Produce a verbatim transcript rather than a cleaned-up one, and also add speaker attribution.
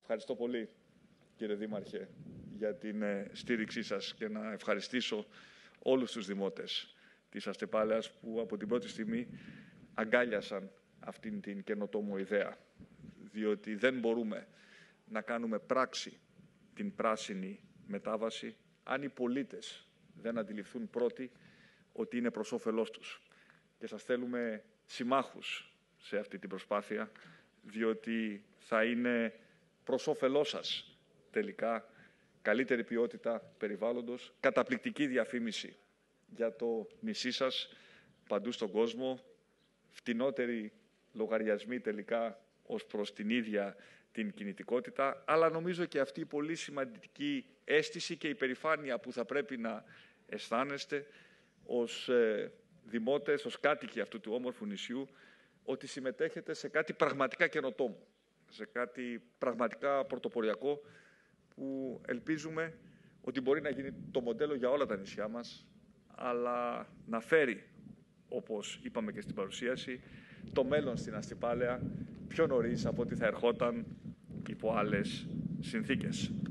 Speaker 1: Ευχαριστώ πολύ, κύριε Δήμαρχε, για την στήριξή σας και να ευχαριστήσω όλους τους δημότες της Αστεπάλαιας που από την πρώτη στιγμή αγκάλιασαν αυτήν την καινοτόμο ιδέα. Διότι δεν μπορούμε να κάνουμε πράξη την πράσινη μετάβαση αν οι πολίτες δεν αντιληφθούν πρώτοι ότι είναι προς όφελός τους. Και σας θέλουμε συμμάχους σε αυτή την προσπάθεια, διότι θα είναι προς όφελός σας τελικά καλύτερη ποιότητα περιβάλλοντος, καταπληκτική διαφήμιση για το νησί σας παντού στον κόσμο, φτηνότεροι λογαριασμοί τελικά ως προς την ίδια την κινητικότητα, αλλά νομίζω και αυτή η πολύ σημαντική αίσθηση και υπερηφάνεια που θα πρέπει να αισθάνεστε ως ε, δημότες, ως κάτοικοι αυτού του όμορφου νησιού, ότι συμμετέχετε σε κάτι πραγματικά καινοτόμο, σε κάτι πραγματικά πρωτοποριακό, που ελπίζουμε ότι μπορεί να γίνει το μοντέλο για όλα τα νησιά μας, αλλά να φέρει, όπως είπαμε και στην παρουσίαση, το μέλλον στην Αστυπάλαια πιο νωρίς από ό,τι θα ερχόταν υπό άλλες συνθήκες.